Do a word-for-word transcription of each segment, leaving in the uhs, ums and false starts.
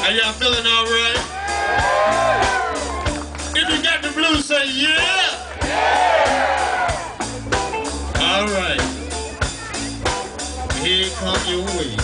Are y'all feeling all right? If you got the blues, say yeah. All right. Here come your way.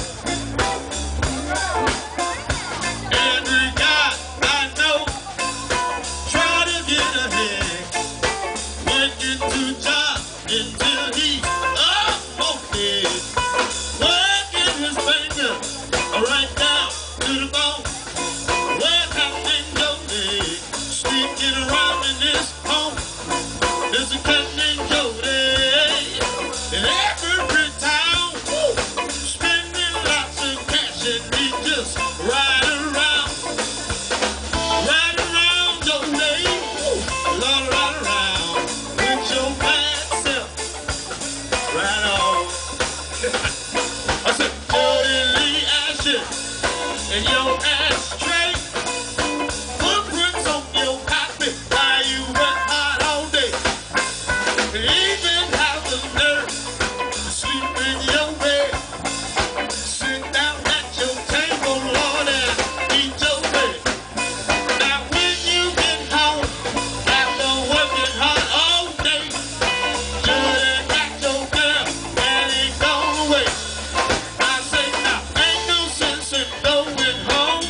Every guy I know try to get ahead, working two jobs until he's up on it, working his fingers right down to the bone. Well, Captain Jody sneaking around in this home. There's a Captain Jody in every town, woo, spending lots of cash, and he just ride around, ride around Jody, woo, Lord, ride around with your bad self, right on. I said, Jody Lee Asher and your ashtray, footprints on your carpet, why you went hard all day. Even have the nerve to sleep in your bed, sit down at your table, Lord, and eat your bread. Now when you get home after working hard all day, Jody got your girl and he gone away. I say now, ain't no sense in going home.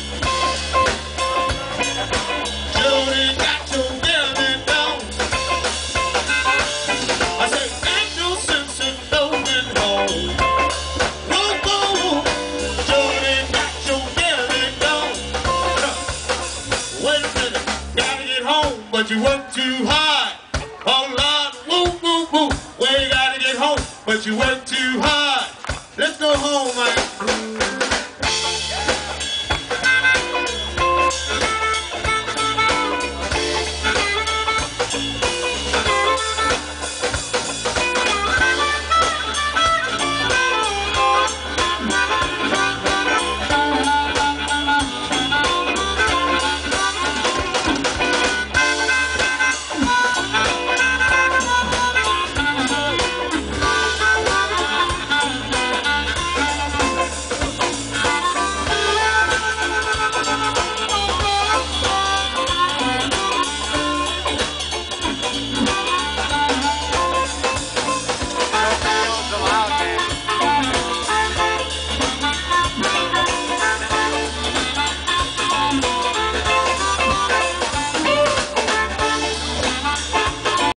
Jody got your girl and gone. I say, ain't no sense in going home. Whoa, whoa, Jody got your girl and gone. Wait a minute, gotta get home, but you work too hard. Oh Lord, woo, woo, woo. Well, you gotta get home, but you work too hard. Let's go home, man.